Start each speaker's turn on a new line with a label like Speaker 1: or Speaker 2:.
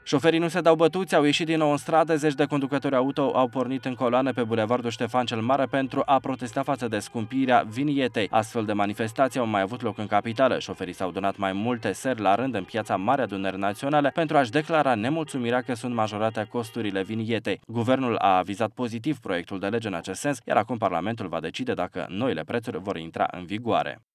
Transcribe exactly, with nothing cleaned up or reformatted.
Speaker 1: Șoferii nu se dau bătuți, au ieșit din nou în stradă, zeci de conducători auto au pornit în coloană pe bulevardul Ștefan cel Mare pentru a protesta față de scumpirea vinietei. Astfel de manifestații au mai avut loc în capitală. Șoferii s-au donat mai multe seri la rând în piața Marea Adunări Naționale pentru a-și declara nemulțumirea că sunt majorate costurile vinietei. Guvernul a avizat pozitiv proiectul de lege în acest sens, iar acum Parlamentul va decide dacă noile prețuri vor intra în vigoare.